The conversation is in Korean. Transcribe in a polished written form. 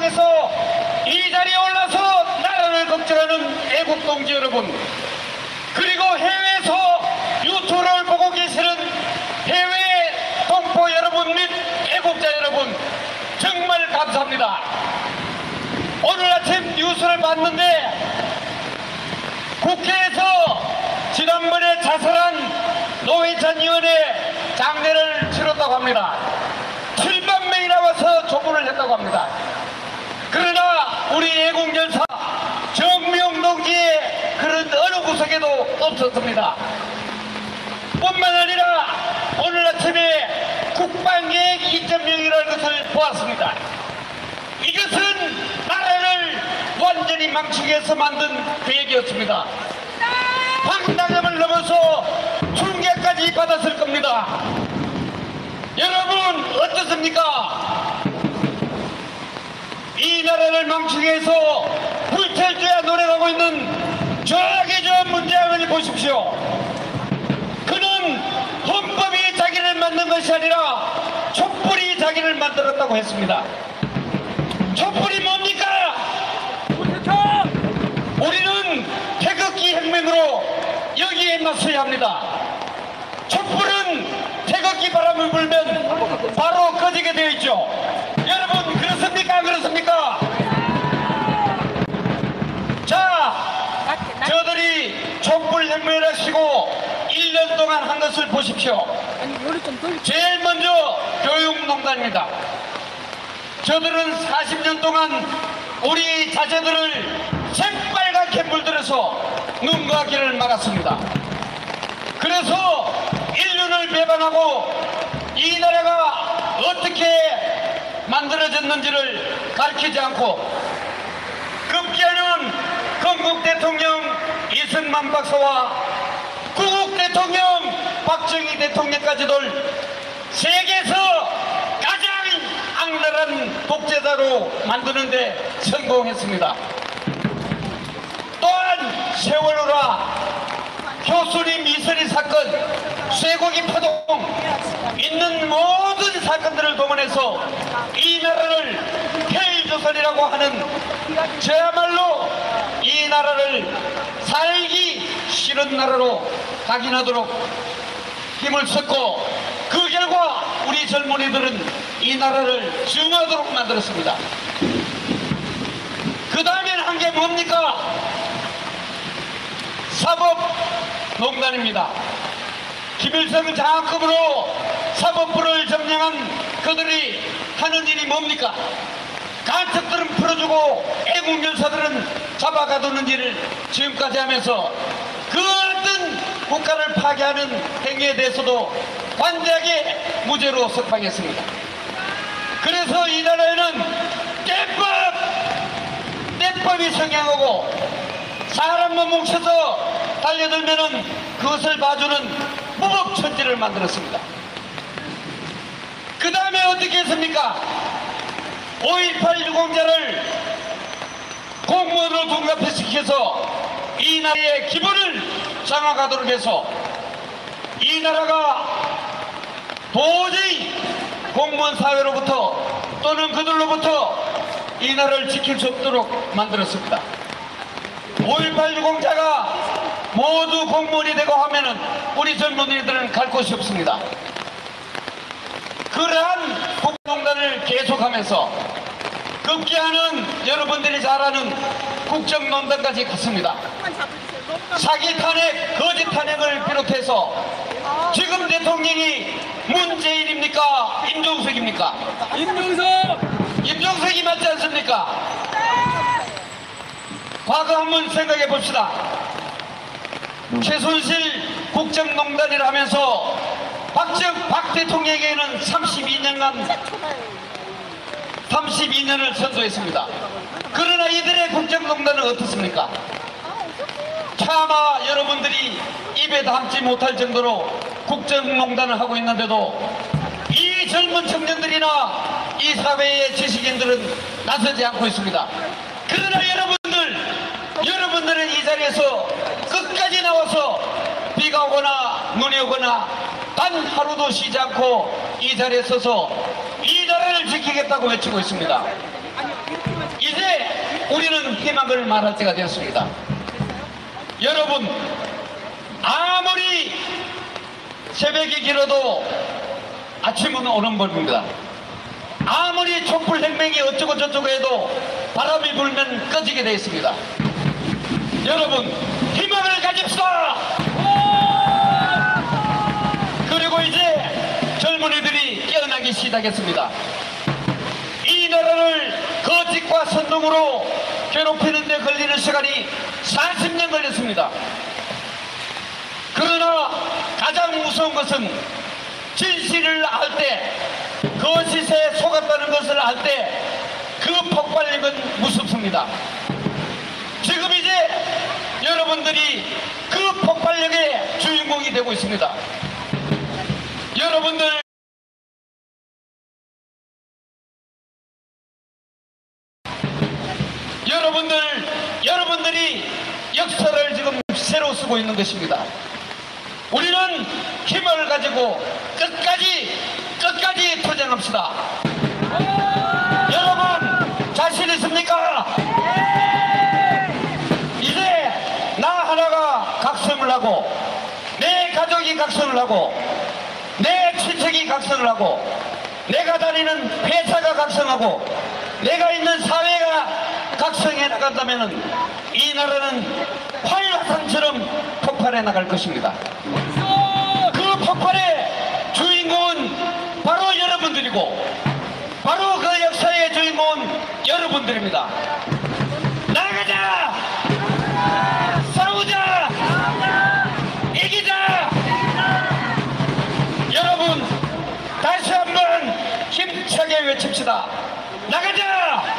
속에서 이 자리에 올라서 나라를 걱정하는 애국동지 여러분, 그리고 해외에서 유튜브를 보고 계시는 해외 동포 여러분 및 애국자 여러분, 정말 감사합니다. 오늘 아침 뉴스를 봤는데 국회에서 지난번에 자살한 노회찬 의원의 장례를 치렀다고 합니다. 7만 명이 나와서 조문을 했다고 합니다. 그러나 우리 애국열사 정명 동지의 그런 어느 구석에도 없었습니다. 뿐만 아니라 오늘 아침에 국방계획 2.0이라는 것을 보았습니다. 이것은 나라를 완전히 망치기 위해서 만든 계획이었습니다. 황당함을 넘어서 충격까지 받았을 겁니다. 여러분 어떻습니까? 이 나라를 망치기 위해서 불철주야 노력하고 있는 저기 저 문재인을 보십시오. 그는 헌법이 자기를 만든 것이 아니라 촛불이 자기를 만들었다고 했습니다. 촛불이 뭡니까? 우리는 태극기 혁명으로 여기에 맞서야 합니다. 촛불은 태극기 바람을 불면 바로 꺼지게 되어 있죠. 여러분 그렇습니까? 안 그렇습니까? 자, 저들이 촛불 혁명을 하시고 1년 동안 한 것을 보십시오. 제일 먼저 교육농단입니다. 저들은 40년 동안 우리 자제들을 새빨갛게 물들여서 눈과 귀를 막았습니다. 그래서 인륜을 배반하고 이 나라가 어떻게 만들어졌는지를 가르치지 않고 급기야는 건국 대통령 이승만 박사와 구국 대통령 박정희 대통령까지도 세계에서 가장 악랄한 독재자로 만드는데 성공했습니다. 또한 세월호라 효순이 미스리 사건, 쇠고기 파동 있는 모든 사건들을 동원해서 이 나라를 폐일조선이라고 하는 저야말로 이 나라를 살기 싫은 나라로 각인하도록 힘을 썼고 그 결과 우리 젊은이들은 이 나라를 증오하도록 만들었습니다. 그 다음엔 한 게 뭡니까? 사법농단입니다. 김일성 장학금으로 사법부를 점령한 그들이 하는 일이 뭡니까? 간첩들은 풀어주고 애국열사들은 잡아가두는 일을 지금까지 하면서 그 어떤 국가를 파괴하는 행위에 대해서도 관대하게 무죄로 석방했습니다. 그래서 이 나라에는 떼법이 성행하고 사람만 뭉쳐서 달려들면은 그것을 봐주는 무법천지를 만들었습니다. 그 다음에 어떻게 했습니까? 5.18 유공자를 공무원으로 둔갑시켜서 이 나라의 기본을 장악하도록 해서 이 나라가 도저히 공무원 사회로부터 또는 그들로부터 이 나라를 지킬 수 없도록 만들었습니다. 5.18 유공자가 모두 공무원이 되고 하면은 우리 젊은이들은 갈 곳이 없습니다. 그러한 국정농단을 계속하면서 급기야는 여러분들이 잘 아는 국정농단까지 갔습니다. 사기 탄핵, 거짓 탄핵을 비롯해서 지금 대통령이 문재인입니까? 임종석입니까? 임종석이 맞지 않습니까? 과거 한번 생각해 봅시다. 최순실 국정농단을 하면서 박 대통령에게는 32년을 선도했습니다. 그러나 이들의 국정농단은 어떻습니까? 차마 여러분들이 입에 담지 못할 정도로 국정농단을 하고 있는데도 이 젊은 청년들이나 이 사회의 지식인들은 나서지 않고 있습니다. 그러나 여러분들은 이 자리에서 끝까지 나와서 비가 오거나 눈이 오거나 단 하루도 쉬지 않고 이 자리에 서서 이 나라를 지키겠다고 외치고 있습니다. 우리는 희망을 말할 때가 되었습니다. 여러분, 아무리 새벽이 길어도 아침은 오는 법입니다. 아무리 촛불혁명이 어쩌고 저쩌고 해도 바람이 불면 꺼지게 되어 있습니다. 여러분, 희망을 가집시다. 그리고 이제 젊은이들이 깨어나기 시작했습니다. 이 나라를 거짓과 선동으로 괴롭히는 데 걸리는 시간이 40년 걸렸습니다. 그러나 가장 무서운 것은 진실을 알 때, 거짓에 속았다는 것을 알 때 그 폭발력은 무섭습니다. 지금 이제 여러분들이 그 폭발력의 주인공이 되고 있습니다. 여러분들이 역사를 지금 새로 쓰고 있는 것입니다. 우리는 힘을 가지고 끝까지 투쟁합시다. 여러분, 자신 있습니까? 이제 나 하나가 각성을 하고, 내 가족이 각성을 하고, 내 친척이 각성을 하고, 내가 다니는 회사가 각성하고, 내가 있는 사회가 각성해 나간다면 이 나라는 활화산처럼 폭발해 나갈 것입니다. 그 폭발의 주인공은 바로 여러분들이고, 바로 그 역사의 주인공은 여러분들입니다. 나가자! 싸우자! 이기자! 여러분, 다시 한번 힘차게 외칩시다. 나가자!